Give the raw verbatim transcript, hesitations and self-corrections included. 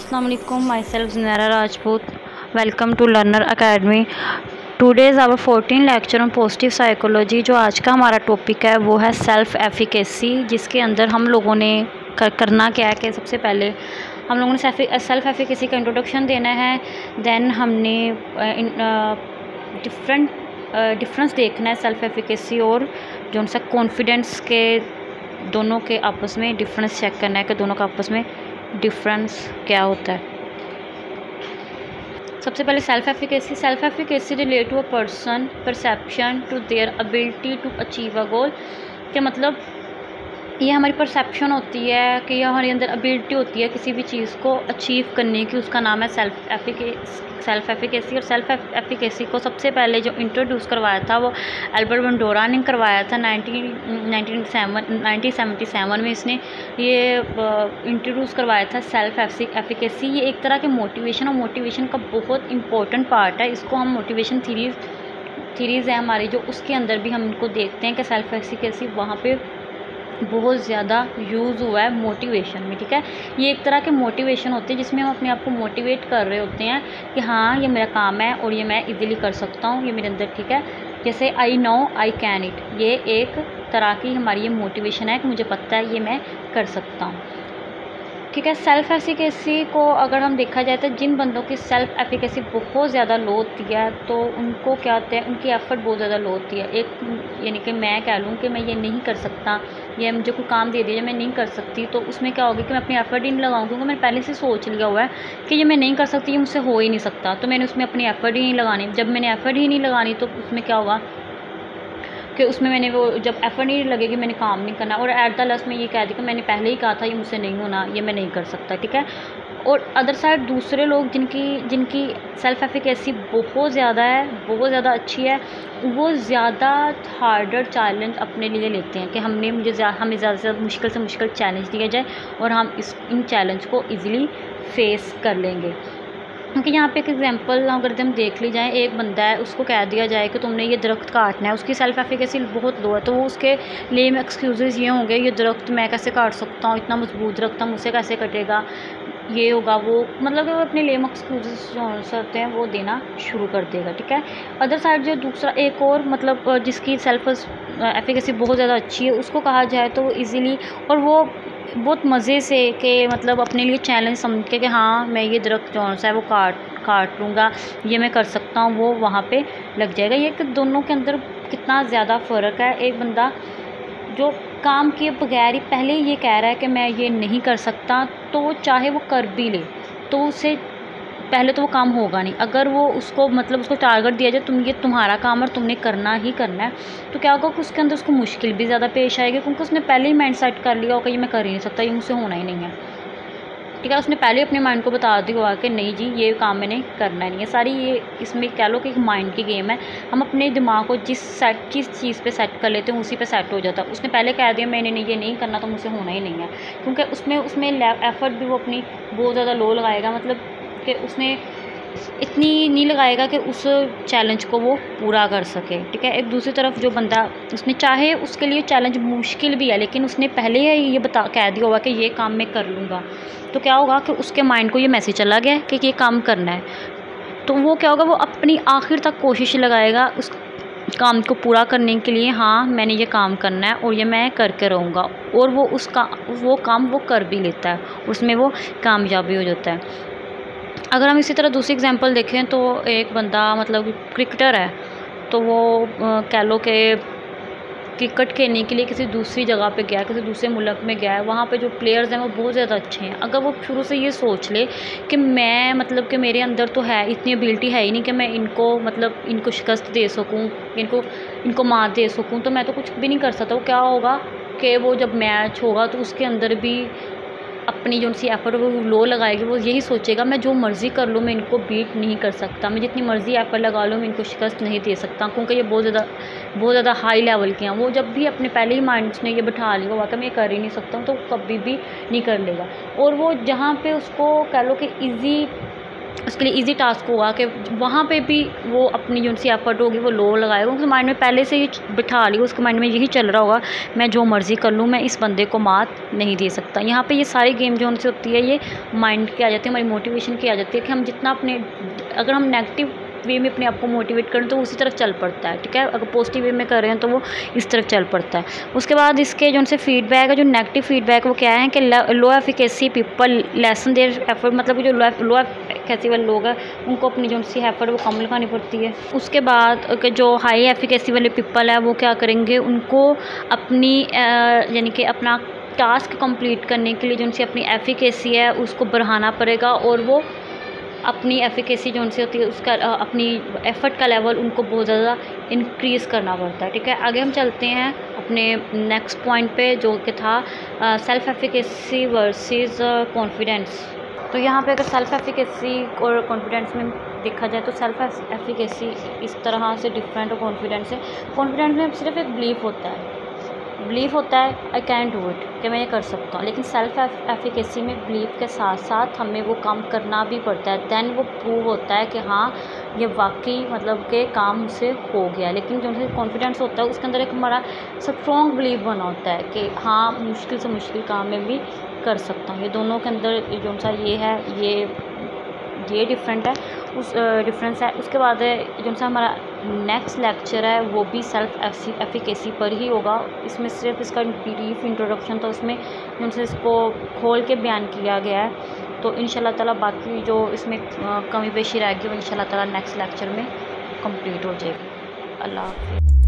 Assalamu alaikum. Myself Zinara Rajput. Welcome to Learner Academy. Today is our fourteenth lecture on positive psychology. जो आज का हमारा topic है वो है सेल्फ एफिकेसी, जिसके अंदर हम लोगों ने कर, करना क्या है कि सबसे पहले हम लोगों ने सेल्फ एफिकेसी का इंट्रोडक्शन देना है। देन हमने डिफरेंट डिफरेंस देखना है सेल्फ एफिकेसी और जो उनसे कॉन्फिडेंस के दोनों के आपस में डिफरेंस चेक करना है कि दोनों का आपस में डिफरेंस क्या होता है। सबसे पहले self efficacy self efficacy relate to a person perception to their ability to achieve a goal. के मतलब ये हमारी परसेप्शन होती है कि यह हमारे अंदर एबिलिटी होती है किसी भी चीज़ को अचीव करने की, उसका नाम है सेल्फ एफिकेसी सेल्फ एफिकेसी और सेल्फ एफिकेसी को सबसे पहले जो इंट्रोड्यूस करवाया था वो एल्बर्ट बंडोरा ने करवाया था नाइनटीन सेवेंटी सेवन में। इसने ये इंट्रोड्यूस करवाया था सेल्फ एफिकेसी। ये एक तरह के मोटिवेशन और मोटिवेशन का बहुत इंपॉर्टेंट पार्ट है। इसको हम मोटिवेशन थीरीज थीरीज़ है हमारी जो, उसके अंदर भी हम इनको देखते हैं कि सेल्फ एफिकेसी वहाँ पे बहुत ज़्यादा यूज़ हुआ है मोटिवेशन में। ठीक है, ये एक तरह के मोटिवेशन होते हैं जिसमें हम अपने आप को मोटिवेट कर रहे होते हैं कि हाँ ये मेरा काम है और ये मैं इजीली कर सकता हूँ, ये मेरे अंदर। ठीक है, जैसे I know I can it, ये एक तरह की हमारी ये मोटिवेशन है कि मुझे पता है ये मैं कर सकता हूँ। ठीक है, सेल्फ एफिकेसी को अगर हम देखा जाए तो जिन बंदों की सेल्फ एफिकेसी बहुत ज़्यादा लो होती है तो उनको क्या होता है, उनकी एफ़र्ट बहुत ज़्यादा लो होती है। एक यानी कि मैं कह लूँ कि मैं ये नहीं कर सकता, ये मुझे कोई काम दे दिया मैं नहीं कर सकती, तो उसमें क्या होगा कि मैं अपनी एफ़र्ट ही नहीं लगाऊँ, क्योंकि मैंने पहले से सोच लिया हुआ है कि ये मैं नहीं कर सकती, ये मुझसे हो ही नहीं सकता, तो मैंने उसमें अपनी एफ़र्ट ही नहीं लगानी। जब मैंने एफ़र्ट ही नहीं लगानी तो उसमें क्या होगा कि उसमें मैंने वो जब एफर्ट नहीं लगेगी मैंने काम नहीं करना, और एट द लास्ट में ये कह दी कि मैंने पहले ही कहा था ये मुझसे नहीं होना, ये मैं नहीं कर सकता। ठीक है, और अदर साइड दूसरे लोग जिनकी जिनकी सेल्फ एफिकेसी बहुत ज़्यादा है, बहुत ज़्यादा अच्छी है, वो ज़्यादा हार्डर चैलेंज अपने लिए लेते हैं कि हमने मुझे हमें ज़्यादा से ज़्यादा मुश्किल से मुश्किल चैलेंज दिया जाए और हम इस इन चैलेंज को ईज़िली फेस कर लेंगे। क्योंकि यहाँ पे एक एग्जांपल अगर हम देख ली जाए, एक बंदा है उसको कह दिया जाए कि तुमने ये दरख्त काटना है, उसकी सेल्फ एफिकेसी बहुत लो है, तो वो उसके लिए में एक्सक्यूज़ ये होंगे ये दरख्त मैं कैसे काट सकता हूँ, इतना मजबूत दरख्त है मुझसे कैसे कटेगा, ये होगा वो, मतलब कि वो अपने लेम एक्सक्यूज़ जो होते हैं वो देना शुरू कर देगा। ठीक है, अदर साइड जो दूसरा एक और मतलब जिसकी सेल्फ एफिकेसी बहुत ज़्यादा अच्छी है उसको कहा जाए तो वो ईज़िली और वो बहुत मज़े से कि मतलब अपने लिए चैलेंज समझ के कि हाँ मैं ये दरख्त जो सा है वो काट काट लूँगा, ये मैं कर सकता हूँ, वो वहाँ पे लग जाएगा। ये कि दोनों के अंदर कितना ज़्यादा फ़र्क है। एक बंदा जो काम किए बगैर ही पहले ही ये कह रहा है कि मैं ये नहीं कर सकता, तो वो चाहे वो कर भी ले तो उसे पहले तो वो काम होगा नहीं। अगर वो उसको मतलब उसको टारगेट दिया जाए तुम ये तुम्हारा काम और तुमने करना ही करना है, तो क्या होगा कि उसके अंदर उसको मुश्किल भी ज़्यादा पेश आएगी, क्योंकि उसने पहले ही माइंड सेट कर लिया होगा ये मैं कर ही नहीं सकता, ये मुझसे होना ही नहीं है। ठीक है, उसने पहले अपने माइंड को बता दिया होगा कि नहीं जी ये काम मैंने करना नहीं है। सारी ये इसमें कह लो कि एक माइंड की गेम है। हम अपने दिमाग को जिस सेट किस चीज़ पे सेट कर लेते हैं उसी पे सेट हो जाता है। उसने पहले कह दिया मैंने नहीं ये नहीं करना तो मुझसे होना ही नहीं है, क्योंकि उसमें उसमें एफर्ट भी वो अपनी बहुत ज़्यादा लो लगाएगा, मतलब कि उसने इतनी नहीं लगाएगा कि उस चैलेंज को वो पूरा कर सके। ठीक है, एक दूसरी तरफ जो बंदा उसने चाहे उसके लिए चैलेंज मुश्किल भी है लेकिन उसने पहले ही ये बता कह दिया होगा कि ये काम मैं कर लूँगा, तो क्या होगा कि उसके माइंड को ये मैसेज चला गया कि ये काम करना है, तो वो क्या होगा वो अपनी आखिर तक कोशिश लगाएगा उस काम को पूरा करने के लिए। हाँ मैंने ये काम करना है और ये मैं करके रहूँगा, और वो उसका वो काम वो कर भी लेता है, उसमें वो कामयाबी हो जाता है। अगर हम इसी तरह दूसरी एग्जांपल देखें तो एक बंदा मतलब क्रिकेटर है, तो वो कह लो कि क्रिकेट खेलने के लिए किसी दूसरी जगह पे गया, किसी दूसरे मुल्क में गया है, वहाँ पे जो प्लेयर्स हैं वो बहुत ज़्यादा अच्छे हैं। अगर वो शुरू से ये सोच ले कि मैं मतलब कि मेरे अंदर तो है इतनी एबिलिटी है ही नहीं कि मैं इनको मतलब इनको शिकस्त दे सकूँ, इनको इनको मात दे सकूँ, तो मैं तो कुछ भी नहीं कर सकता। वो क्या होगा कि वो जब मैच होगा तो उसके अंदर भी अपनी जो सी एफ़र्ट वो लो लगाएगी, वो यही सोचेगा मैं जो मर्ज़ी कर लूँ मैं इनको बीट नहीं कर सकता, मैं जितनी मर्ज़ी एफ़र्ट लगा लूँ मैं इनको शिकस्त नहीं दे सकता, क्योंकि ये बहुत ज़्यादा बहुत ज़्यादा हाई लेवल के हैं। वो जब भी अपने पहले ही माइंड उसने ये बिठा लिया हुआ कि मैं ये कर ही नहीं सकता हूँ, तो कभी भी नहीं कर लेगा। और वो जहाँ पे उसको कह लो कि ईज़ी उसके लिए इजी टास्क होगा कि वहाँ पे भी वो अपनी जो सी एफर्ट होगी वो लो लगाएगा, उसके माइंड में पहले से ही बिठा ली, उसके माइंड में यही चल रहा होगा मैं जो मर्ज़ी कर लूँ, मैं इस बंदे को मात नहीं दे सकता। यहाँ पे ये सारी गेम जो उनसे होती है ये माइंड की आ जाती है, हमारी मोटिवेशन की आ जाती है कि हम जितना अपने, अगर हम नेगेटिव वे में अपने आप को मोटिवेट करें तो उसी तरफ चल पड़ता है, ठीक है। अगर पॉजिटिव वे में कर रहे हैं तो वो इस तरफ चल पड़ता है। उसके बाद इसके जो उनसे फीडबैक है, जो नेगेटिव फीडबैक वो क्या है कि low efficacy people lessen their effort, मतलब जो लो लो एफिकेसी वाले लोग हैं उनको अपनी जो सी एफर्ट वो कम लगानी पड़ती है। उसके बाद जो हाई एफिकेसी वाले पीपल है वो क्या करेंगे, उनको अपनी यानी कि अपना टास्क कंप्लीट करने के लिए जो उनसे अपनी एफिकेसी है उसको बढ़ाना पड़ेगा, और वो अपनी एफिकेसी जो उनसे होती है उसका अपनी एफ़र्ट का लेवल उनको बहुत ज़्यादा इंक्रीज़ करना पड़ता है, ठीक है। आगे हम चलते हैं अपने नेक्स्ट पॉइंट पे जो कि था सेल्फ़ एफिकेसी वर्सेस कॉन्फिडेंस। तो यहाँ पे अगर सेल्फ़ एफिकेसी और कॉन्फिडेंस में देखा जाए तो सेल्फ़ एफिकेसी इस तरह से डिफरेंट और कॉन्फिडेंस है। कॉन्फिडेंस में सिर्फ एक बिलीफ होता है, बिलीफ होता है आई कैन डू इट, कि मैं ये कर सकता हूँ, लेकिन सेल्फ एफिकेसी में बिलीफ के साथ साथ हमें वो काम करना भी पड़ता है, दैन वो प्रूव होता है कि हाँ ये वाकई मतलब के काम से हो गया। लेकिन जो कॉन्फिडेंस होता है उसके अंदर एक हमारा स्ट्रॉन्ग बिलीफ बना होता है कि हाँ मुश्किल से मुश्किल काम में भी कर सकता हूँ। ये दोनों के अंदर जो सा ये है ये ये डिफरेंट है, उस डिफरेंस है। उसके बाद जो सा हमारा नेक्स्ट लेक्चर है वो भी सेल्फ एफिकेसी पर ही होगा। इसमें सिर्फ इसका ब्रीफ इंट्रोडक्शन था, उसमें जो से इसको खोल के बयान किया गया है। तो इंशाल्लाह ताला बाकी जो इसमें कमी पेशी रहेगी वो इंशाल्लाह ताला नेक्स्ट लेक्चर में कंप्लीट हो जाएगी। अल्लाह हाफ़िज़।